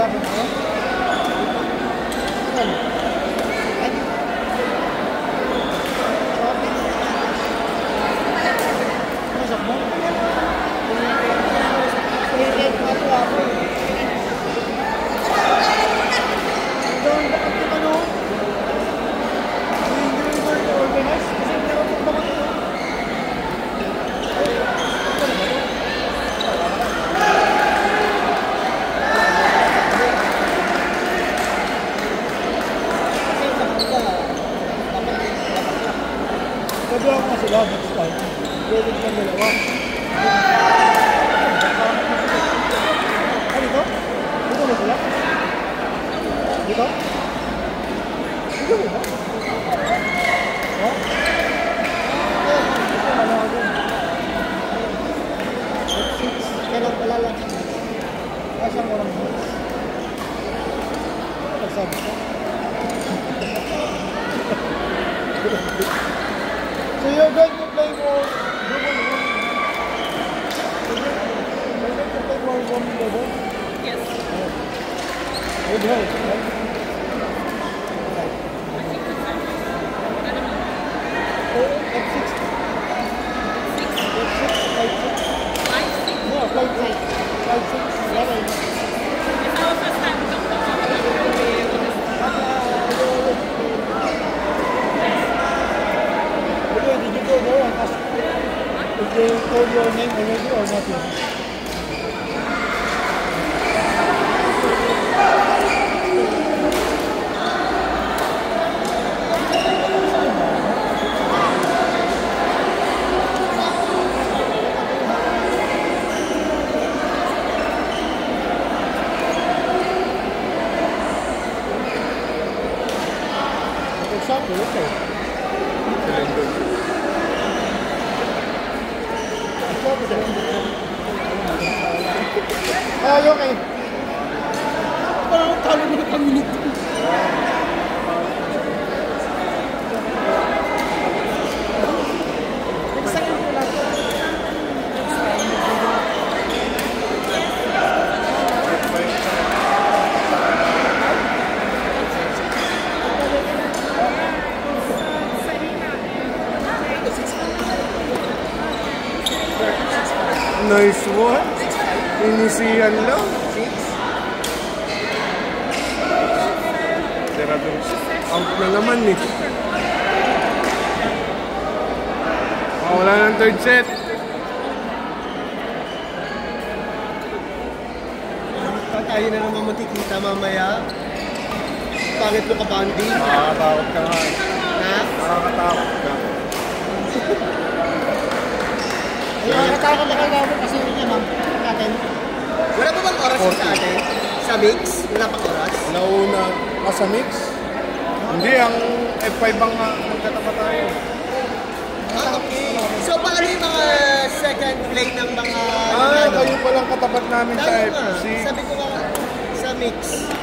Malapit na yan? Saan? Masok mo? Pinag pa ito ako eh. Doon, bakit yung ano? Hindi mo ito organize? Kasi hindi ako bakit ito. Pwede ako nga sila, next time. Pwede ka dalawa. Ah, dito? Dito ba sila? Dito? Dito ba? Ha? Dito na lang ako. Kailan pala lang. Asang walang box. Pagsabi ko. So you're going to play more double one? You're going to play more one double? Yes. With her, right? At 6? 5-6? No, 5-6. 5-6. Yeah, right. It's our first time to come to Did you go there and ask if they told your name already or not yet? Exactly, okay. Ah, okay. Parang talo mo na kami nito. Second ko lang. Nice one. Inisiyan lang. Out na naman eh. Wala ng third set. Tayo na naman matikita mamaya. Pangit mo ka, Bandi. Nakakatakot ka nga. Ha? Nakakatakot ka. Nakakatakot na kayo namin kasi yun yan, natin. Wala ba bang oras sa atin? Sa mix? Wala pang oras? Nauna ka sa mix? Hindi, ang F5 ang magkatapat tayo. Ah, okay. So, paano yung mga second play ng mga... Kayo palang katapat namin sa FC. Sabi ko nga, sa mix.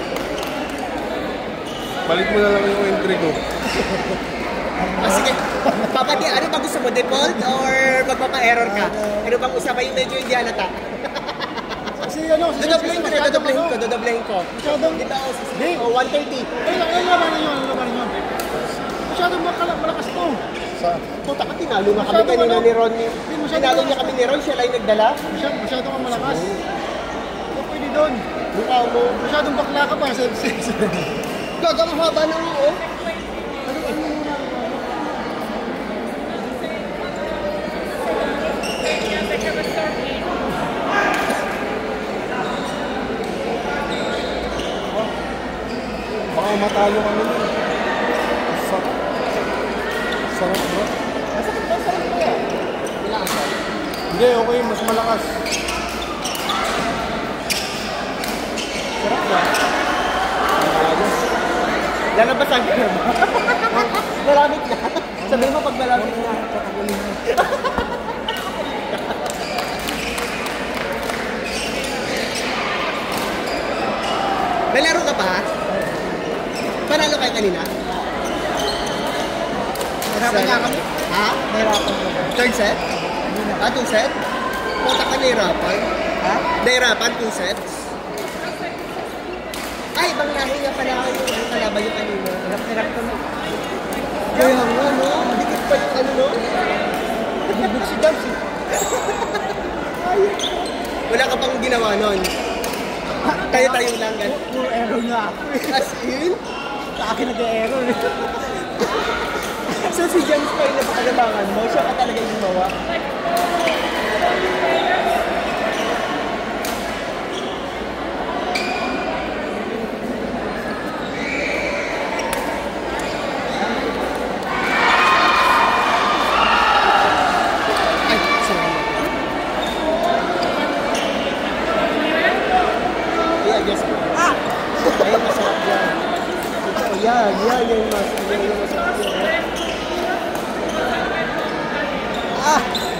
Balik mo na lang yung entry ko. Sige. Papadi, ano ba gusto mo? Default or magpapa-error ka? Ano bang usapan yung medyo hindi halata? Kasi ano, Dodoblehin ko. Masyadong... Di ba ako? Hindi. O, 130. Ay, laban nyo. Masyadong malakas to. Puta ka, tinalo na kami kanina ni Ron. Tinalo niya kami ni Ron, siya lang nagdala. Masyadong kang malakas. Hindi pwede doon. Mukha mo. Masyadong bakla ka pa sa FC. Gagang haba ng oo. Baka matalo kami nun. Sarap. Sarap ba? Masakit ba? Sarap ba yan? Kailangan ba? Hindi, okay. Mas malakas. Sarap ba? Lalabasan ka na ba? Malamit na. Sabihin mo pag malamit na. Kakagulin mo. May laro ka pa ha? Panalo kayo kanina? Nahirapan nga kami. Ha? Nahirapan ko. Third set? Ah, 2 set? Puta ka nahirapan. Ha? Nahirapan, 2 sets? ibang lahi nga pala ako yung kalaban yung kanino. Hirap-hirap ka mo. Kaya nga, no? Dikit pa yung ano, no? Nagbubog si Dams eh. Wala ka pang ginawa nun. Tayo-tayo lang, gan. Puro error nga ako. As in? Sa akin nag-error eh. So si James pa yung napakalabangan mo, siya ka talaga yung gumawa. Ay, sorry. Yeah, just ayun, masarap yan. Oh, yan yung masarap yan. Ah!